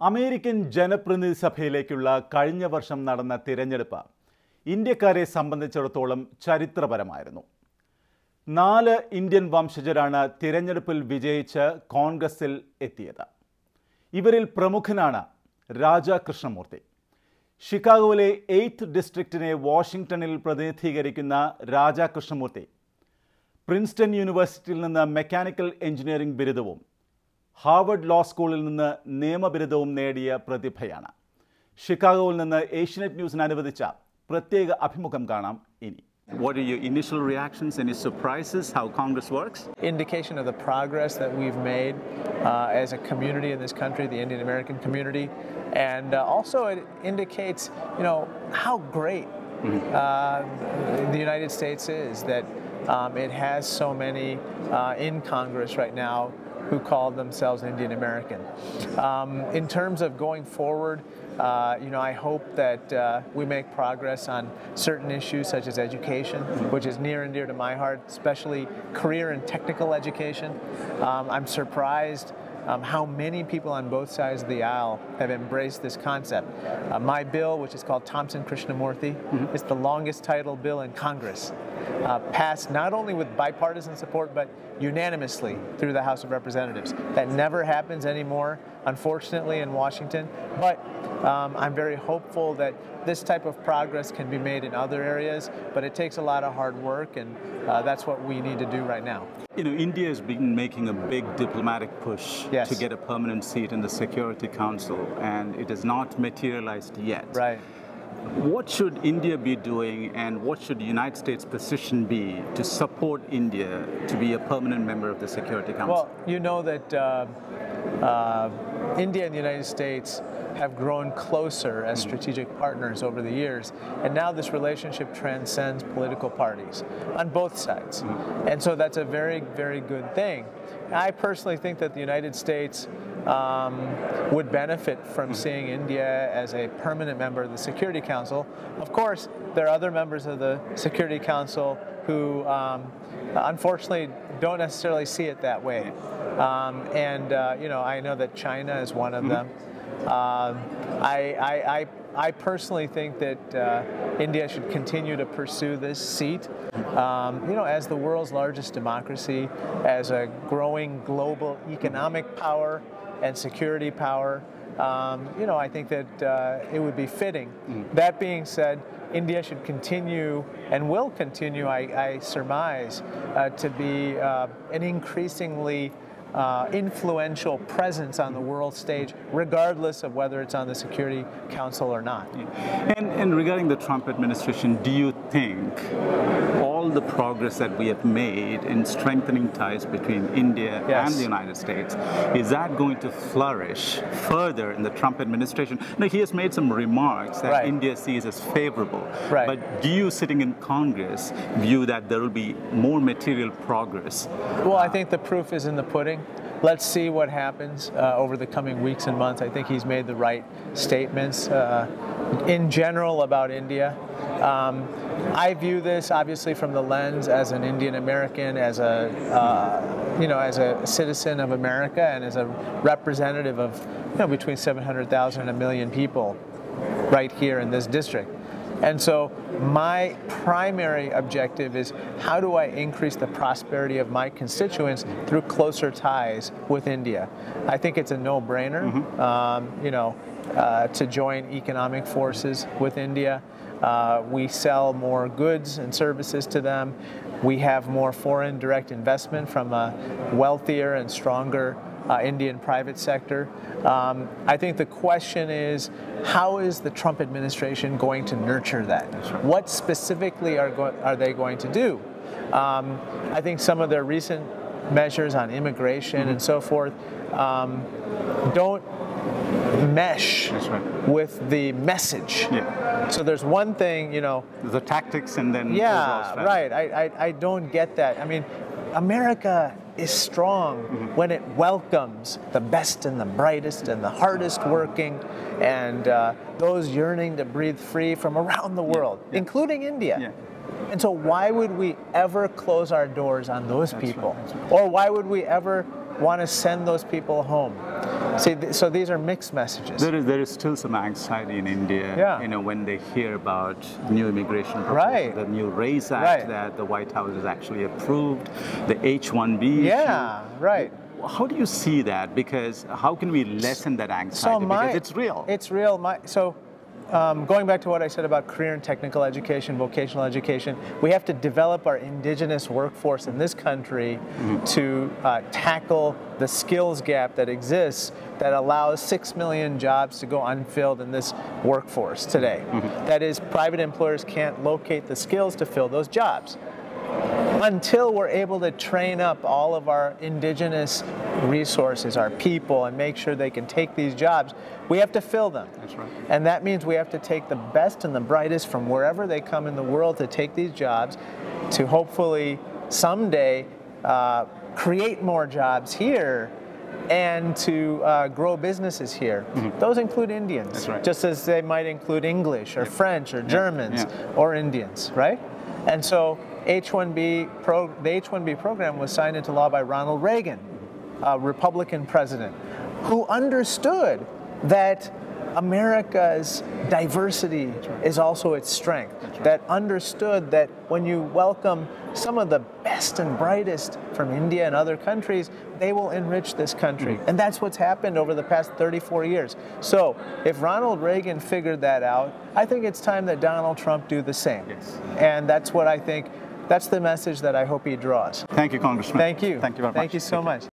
American ജനപ്രതിനിധി സഭയിലേക്കുള്ള കഴിഞ്ഞ വർഷം നടന്ന തിരഞ്ഞെടുപ്പ് ഇന്ത്യക്കാരെ സംബന്ധിച്ചിടത്തോളം ചരിത്രപരമായിരുന്നു. 4 ഇന്ത്യൻ വംശജരാണ് തിരഞ്ഞെടുപ്പിൽ വിജയിച്ച് കോൺഗ്രസിൽ എത്തിയത്. ഇവരിൽ പ്രമുഖനാണ് രാജാ കൃഷ്ണമൂർത്തി. ഷിക്കാഗോയിലെ 8th ഡിസ്ട്രിക്റ്റിനെ വാഷിംഗ്ടണിൽ പ്രതിനിധീകരിക്കുന്ന രാജാ കൃഷ്ണമൂർത്തി പ്രിൻസ്റ്റൺ യൂണിവേഴ്സിറ്റിയിൽ നിന്ന് മെക്കാനിക്കൽ എഞ്ചിനീയറിംഗ് ബിരുദവും ഹാർവർഡ് ലോ സ്കൂളിൽ നിന്ന് നിയമബിരുദവും നേടിയ പ്രതിഭയാണ്. ഷിക്കാഗോയിൽ നിന്ന് ഏഷ്യനെറ്റ് ന്യൂസിന് അനുവദിച്ച പ്രത്യേക അഭിമുഖം കാണാം ഇനി. What are your initial reactions? Any surprises how Congress works? Indication of the progress that we've made as a community in this country, the Indian American community, and also it indicates, how great the United States is, that it has so many in Congress right now who call themselves Indian American. In terms of going forward, I hope that we make progress on certain issues such as education, which is near and dear to my heart, especially career and technical education. I'm surprised how many people on both sides of the aisle have embraced this concept. My bill, which is called Thompson-Krishnamurthy, is the longest title bill in Congress, passed not only with bipartisan support but unanimously through the House of Representatives. That never happens anymore, unfortunately, in Washington, but I'm very hopeful that this type of progress can be made in other areas, but it takes a lot of hard work, and that's what we need to do right now. India has been making a big diplomatic push to get a permanent seat in the Security Council, and it has not materialized yet. Right. What should India be doing, and what should the United States' position be to support India to be a permanent member of the Security Council? Well, you know that India and the United States have grown closer as strategic partners over the years, and now this relationship transcends political parties on both sides. And so that's a very, very good thing. I personally think that the United States would benefit from seeing India as a permanent member of the Security Council. Of course, there are other members of the Security Council who unfortunately don't necessarily see it that way. I know that China is one of them. I personally think that India should continue to pursue this seat. As the world's largest democracy, as a growing global economic power and security power, I think that it would be fitting. That being said, India should continue and will continue, I surmise, to be an increasingly influential presence on the world stage, regardless of whether it's on the Security Council or not. And regarding the Trump administration, do you think all the progress that we have made in strengthening ties between India and the United States, is that going to flourish further in the Trump administration? Now, he has made some remarks that India sees as favorable. But do you, sitting in Congress, view that there will be more material progress? Well, I think the proof is in the pudding. Let's see what happens over the coming weeks and months. I think he's made the right statements in general about India. I view this obviously from the lens as an Indian American, as as a citizen of America, and as a representative of between 700,000 and 1 million people right here in this district. And so my primary objective is, how do I increase the prosperity of my constituents through closer ties with India? I think it's a no-brainer, to join economic forces with India. We sell more goods and services to them. We have more foreign direct investment from a wealthier and stronger Indian private sector. I think the question is, how is the Trump administration going to nurture that? What specifically are they going to do? I think some of their recent measures on immigration and so forth don't mesh with the message. So there's one thing, the tactics and then right. I don't get that. I mean, America is strong when it welcomes the best and the brightest and the hardest working and those yearning to breathe free from around the world, including India. And so why would we ever close our doors on those people? Or why would we ever want to send those people home? See, so these are mixed messages. There is still some anxiety in India, Yeah. when they hear about new immigration proposal, Right. the new Race Act Right. that the White House has actually approved, the H-1B Yeah, right. issue. How do you see that? Because how can we lessen that anxiety? Because it's real. It's real. Going back to what I said about career and technical education, vocational education, we have to develop our indigenous workforce in this country to tackle the skills gap that exists that allows 6 million jobs to go unfilled in this workforce today. That is, private employers can't locate the skills to fill those jobs. Until we're able to train up all of our indigenous resources, our people, and make sure they can take these jobs, we have to fill them. That's right. And that means we have to take the best and the brightest from wherever they come in the world to take these jobs to hopefully someday create more jobs here and to grow businesses here. Those include Indians, That's right. just as they might include English or French or Germans or Indians, right? And so the H-1B program was signed into law by Ronald Reagan, a Republican president, who understood that America's diversity is also its strength, that understood that when you welcome some of the best and brightest from India and other countries, they will enrich this country. And that's what's happened over the past 34 years. So if Ronald Reagan figured that out, I think it's time that Donald Trump do the same. Yes. And that's what I think, that's the message that I hope he draws. Thank you, Congressman. Thank you. Thank you very much. Thank you so Take care. much.